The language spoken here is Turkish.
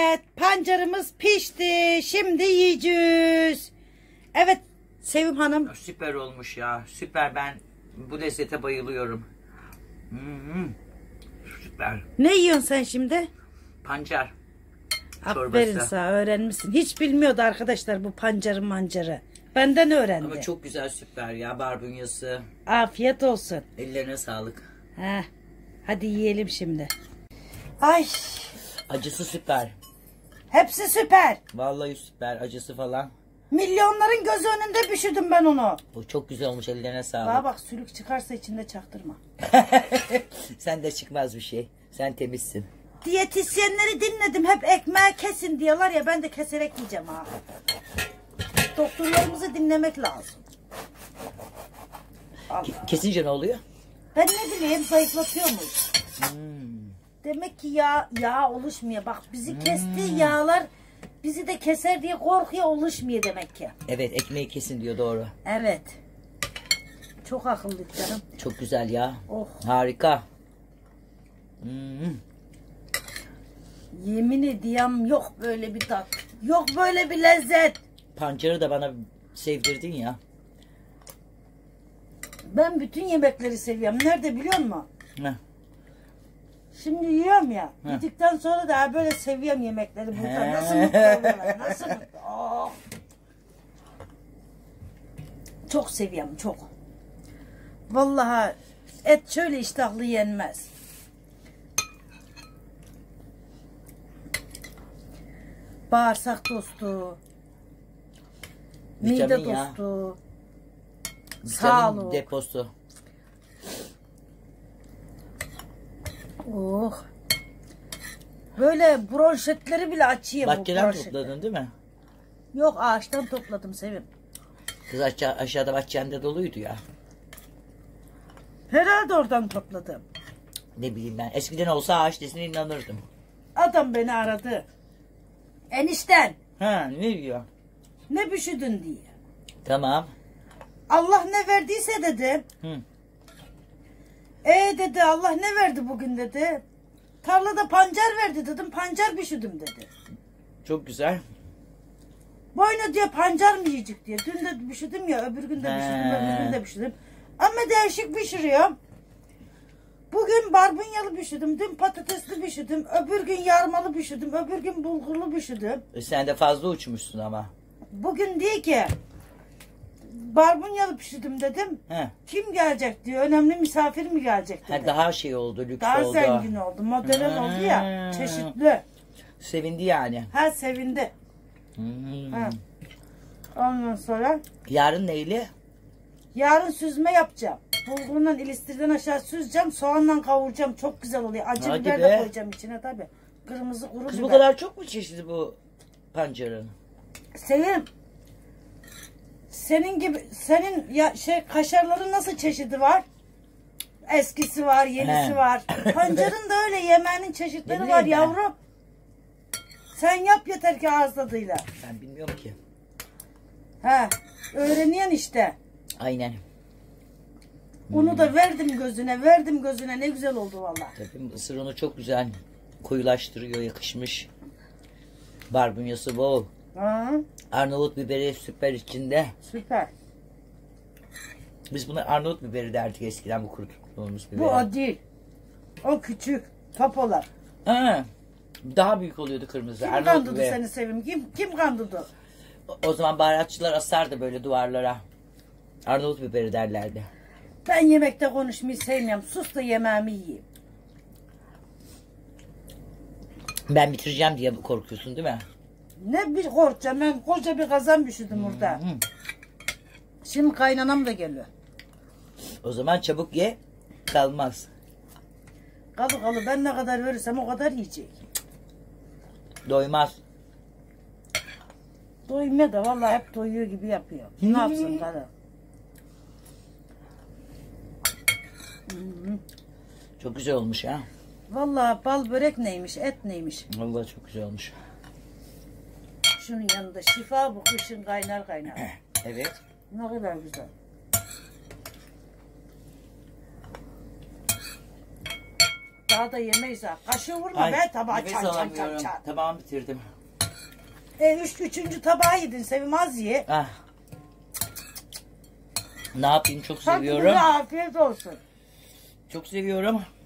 Evet, pancarımız pişti. Şimdi yiyeceğiz. Evet, Sevim Hanım. Süper olmuş ya. Süper, ben bu lezzete bayılıyorum. Süper. Ne yiyorsun sen şimdi? Pancar. Aferin sana, öğrenmişsin. Hiç bilmiyordu arkadaşlar bu pancarı mancarı. Benden öğrendi. Ama çok güzel, süper ya, barbunyası. Afiyet olsun. Ellerine sağlık. Heh, hadi yiyelim şimdi. Ay. Acısı süper. Hepsi süper. Vallahi süper, acısı falan. Milyonların göz önünde pişirdim ben onu. Bu çok güzel olmuş, ellerine sağlık. Bana bak, sülük çıkarsa içinde çaktırma. Sen de çıkmaz bir şey. Sen temizsin. Diyetisyenleri dinledim. Hep ekmeği kesin diyorlar ya, ben de keserek yiyeceğim ha. Doktorlarımızı dinlemek lazım. Kesince ne oluyor? Ben ne bileyim, zayıflatıyormuş. Demek ki yağ oluşmuyor. Bak bizi kestiği yağlar bizi de keser diye korkuyor, oluşmuyor demek ki. Evet, ekmeği kesin diyor, doğru. Evet. Çok akıllı canım. Çok güzel ya. Oh. Harika. Yemin ediyorum, yok böyle bir tat. Yok böyle bir lezzet. Pancarı da bana sevdirdin ya. Ben bütün yemekleri seviyorum. Nerede biliyor musun? Heh. Şimdi yiyorum ya. Heh. Yedikten sonra da böyle seviyorum yemekleri burada. Nasıl mutlu oluyorlar? Nasıl mutlu? Oh. Çok seviyorum, çok. Vallahi et şöyle iştahlı yenmez. Bağırsak dostu. Mide Vitamin ya. dostu. Vitamin Sağlık. deposu. Oh. Böyle bronşetleri bile açıyor. Bahçeden topladın değil mi? Yok, ağaçtan topladım Sevim. Kız aşağıda bahçende doluydu ya. Herhalde oradan topladım. Ne bileyim ben. Eskiden olsa ağaç desine inanırdım. Adam beni aradı. Enişten Ha, ne diyor? ne pişirdin diye. Tamam. Allah ne verdiyse dedi. Hı. Dedi, Allah ne verdi bugün dedi. Tarlada pancar verdi dedim. Pancar pişirdim dedi. Çok güzel. Boyuna diyor pancar mı yiyecek diye. Dün de pişirdim ya, öbür gün de pişirdim, öbür gün de pişirdim. Ama değişik pişiriyorum. Bugün barbunyalı pişirdim, dün patatesli pişirdim, öbür gün yarmalı pişirdim, öbür gün bulgurlu pişirdim. Sen de fazla uçmuşsun ama. Bugün diyor ki barbunyalı pişirdim dedim. He. Kim gelecek diyor, önemli misafir mi gelecek dedi. Ha, daha şey oldu, lüks Daha oldu. zengin oldu, modern oldu ya, çeşitli. Sevindi yani. Ha, sevindi. Ha. Ondan sonra Yarın neyle? yarın süzme yapacağım. Bulgurla ilistirden aşağı süzeceğim, soğanla kavuracağım. Çok güzel oluyor. Acı Hadi biber be. de koyacağım içine tabi. Kırmızı kuru Kız biber. bu kadar çok mu çeşitli bu pancarın? Sevim. Senin gibi, senin ya kaşarların nasıl çeşidi var? Eskisi var, yenisi He. var. Pancarın da öyle, yemeğinin çeşitleri Ne var bileyim ben. yavrum. Sen yap yeter ki ağız tadıyla. Ben bilmiyorum ki. He, öğreniyorsun işte. Aynen. Onu da verdim gözüne, ne güzel oldu vallahi. Tabii mısır unu çok güzel koyulaştırıyor, yakışmış. Barbunyası bol. Hı, Arnavut biberi süper içinde. süper. Biz buna Arnavut biberi derdik eskiden, bu kuruttuğumuz biberi. Bu o değil. O küçük. Topolar. Ha, daha büyük oluyordu kırmızı. Kim Arnavut kandırdı biberi. seni Sevim? Kim kandırdı? O zaman baharatçılar asardı böyle duvarlara. Arnavut biberi derlerdi. Ben yemekte konuşmayı sevmiyorum. Sus da yemeğimi yiyeyim. Ben bitireceğim diye korkuyorsun değil mi? Ne bir korkacağım, ben koca bir kazan pişirdim orada. Şimdi kaynanam da geliyor. O zaman çabuk ye, kalmaz. Kalı ben ne kadar verirsem o kadar yiyecek. Doymaz. Doymuyor da vallahi hep doyuyor gibi yapıyor. Ne yapsın karı? Çok güzel olmuş ha. Vallahi bal börek neymiş, et neymiş. Vallahi çok güzel olmuş. Şunun yanında şifa, bu kışın kaynar. Evet. Ne kadar güzel. Daha da yemeyiz ha. Kaşığı vurma Ay, be tabağa nefes çan çan çan alamıyorum. çan. Tabağımı bitirdim. Üçüncü tabağı yedin Sevim, az ye. Ah. Ne yapayım, çok Hadi seviyorum. bize afiyet olsun. Çok seviyorum.